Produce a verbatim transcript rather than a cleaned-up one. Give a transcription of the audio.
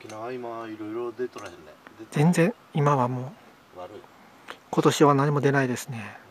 沖縄今いろいろ出とらへんね。 全然今はもう悪い。 今年は何も出ないですね。